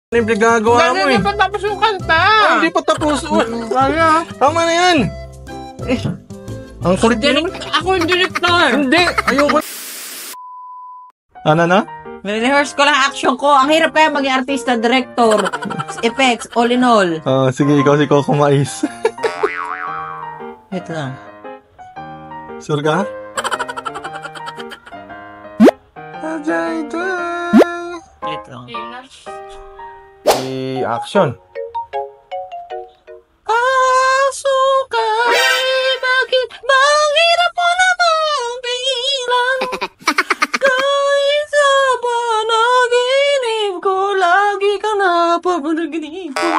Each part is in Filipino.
Ano yung pinagagawa mo eh? Hindi pa tapos yung kanta. Hindi pa tapos. Kaya. Tama na yan. Eh, ang kulit mo naman. Ako yung director. Hindi. Ayoko. Ano na? Rehearse ko lang action ko. Ang hirap kaya maging artista, director, effects, all in all. Sige, ikaw si Coco Mais. Wait lang. Sure ka? Wait lang. Action. Asukal, bakit bang hirap mo namang pigilan? Kahit sa panaginip ko, lagi ka napapanaginip ko.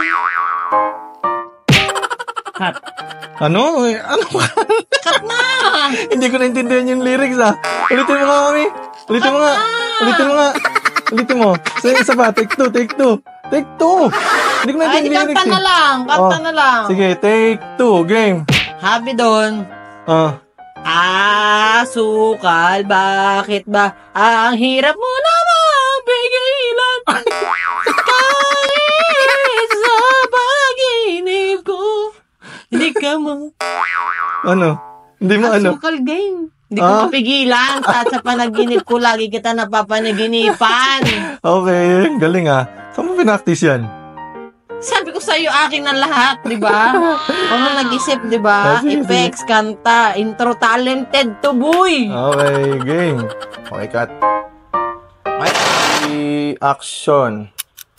Cut. Ano? Ano ba? Cut na! Hindi ko naintindihan yung lyrics Ulitin mo nga kami. Ulitin mo nga. Ulitin mo nga. Ulitin mo. Isa pa. Take two. Take two. Take two. Hindi ko naintindihan yung lyrics Kanta na lang. Kanta na lang. Sige, take two. Game. Happy doon. Asukal, bakit ba ang hirap mo naman pigilan? Kahit sa panaginip ko, hindi ka mo. Ano? Hindi mo ano? Asukal game. Hindi ko mapigilan. Sa panaginip ko, lagi kita napapanaginipan. Okay, galing Saan mo pinaktis yan? Sabi ko sa'yo, akin na lahat, di ba? Ano nag-isip, di ba? Effects, kanta, intro, talented to boy. Okay, game. Okay, cut. Okay, action.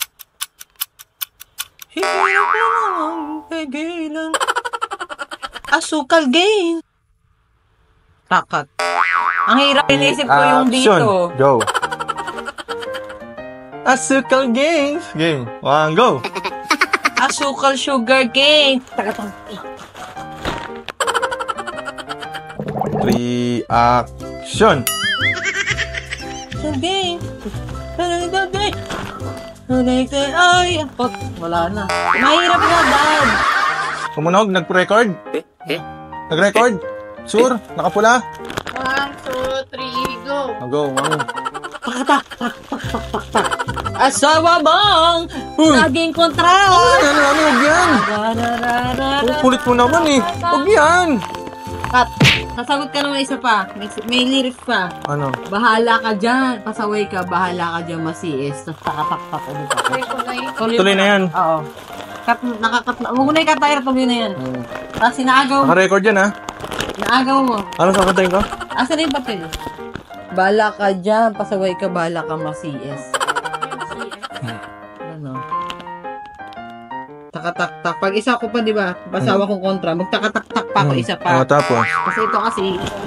Hirap lang pigilan. Asukal game. Takat. Ang hirap inisip ko yung Action. dito. Go. Asukal games. Game. 1, go. Asukal sugar cane. 3, action. Game. Ay, wala na. Mahirap na, Dad. Kumunog, nag-record? Nag-record? Sure? Nakapula? 1, 2, 3, go. Go, Pakatak. Asawa bang laging kontra? Ano, huwag yan. Kulit mo naman Huwag yan. Kat, sasagot ka naman isa pa. May lyrics pa. Ano? Bahala ka dyan. Pasaway ka, bahala ka dyan masiis. Tapos takatak ulit ako. Tuloy na yan. Oo. Nakakat na. Huwag mo na yung katayar, tuloy na yan. Tapos sinaagaw mo. Naka-record yan Naagaw mo. Ano sakantayin ko? Asa na yung papel? Bahala ka dyan. Pasaway ka, bahala ka masiis. Ano? Takatak-tak. Pag isa ko pa, di ba? Basawa kong kontra. Magtakatak-tak pa ako, isa pa. Tapos? Kasi ito kasi,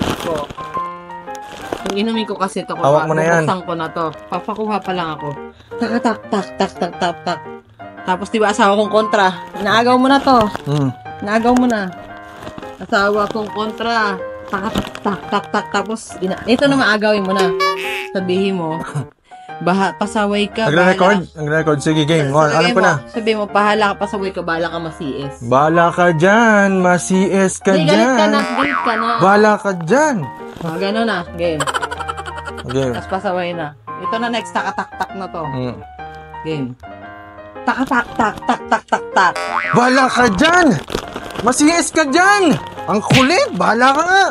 yung inumin ko kasi ito. Hawak mo na yan. Bubuksan ko na to. Papakuha pa lang ako. Tak-tak-tak-tak-tak-tak. Tapos di ba asawa kong kontra? Naagaw mo na to. Naagaw mo na. Asawa kong kontra. Tak-tak-tak-tak. Tapos, ito na maagawin mo na. Sabihin mo, pasaway ka, Nagre-record? Nagre-record. Sige, game. Alam ko na. Sabihin mo, pahala ka, pasaway ka, bahala ka masiis. Bala ka dyan. Masiis ka Hindi, dyan. galit ka na. Bala ka dyan. Gano'n na, game. Game. Tapos pasaway na. Ito na next, takatak-tak na to. Game. Tak-tak-tak-tak-tak-tak-tak. Bala ka dyan. Masiis ka dyan. Ang kulit. Bala ka nga.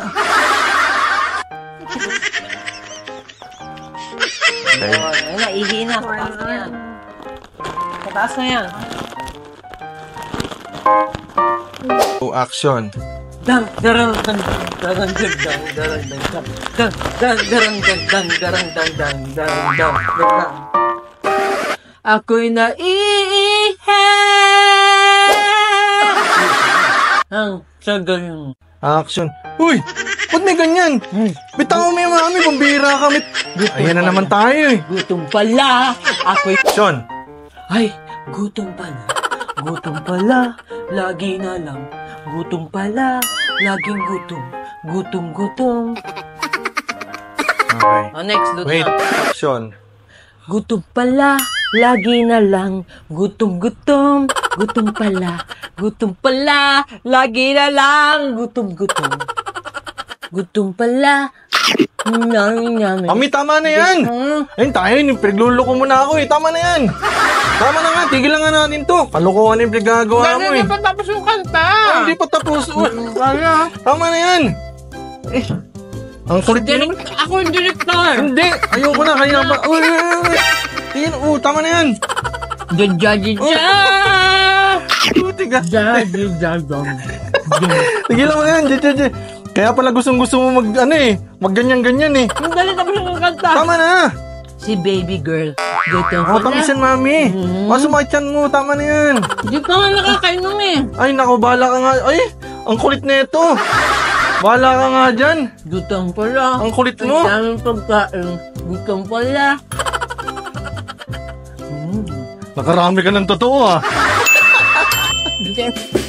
Okay. Ayun na, ihi na. Pataas na yan. Pataas na yan. Action. Dang darang dang darang dang darang darang dang dang darang dang dang darang dang dang darang dang dang. Ako'y naiihi. Ang sagal. Action. Uy! Ba't may ganyan? Bitawan mo yung mami, pambira kami. Ayan na naman tayo Gutom pala. Ako'y... Action. Ay, gutom pala. Gutom pala. Lagi na lang. Gutom pala. Laging gutom. Gutom. Okay. Next, doon Wait. na. Action. Gutom pala. Lagi na lang. Gutom. Gutom pala. Gutom pala. Lagi na lang. Gutom. Gutom pala. Yummy. Mami, tama na yan. Ayun tayo, pinagluloko mo na ako eh. Tama na yan. Tama na nga, tigil lang nga natin to. Kalokohan yung pinagagawa mo Dahil eh. hindi pa tapos yung kanta. Hindi pa tapos. Kaya. Tama na yan. Ang kulit niyo. Ako yung director. Hindi, ayoko na. Kanina pa. Tingin, tama na yan. Tiga. Tigilan mo na yan. Kaya pala gusto mo mag ganyan-ganyan eh. Ang dali tapos yung kanta. Tama na. Si baby girl. Dito Tamisan, mami. Sumakyan mo. Tama na yan. Di ka nga nakakainom eh. Ay, naku, bahala ka nga. Ay, ang kulit na ito. Bahala ka nga dyan. Gutang pala. Ang kulit mo. Ang daming pagkain. Gutang pala. Nakarami ka ng totoo ah. Hindi.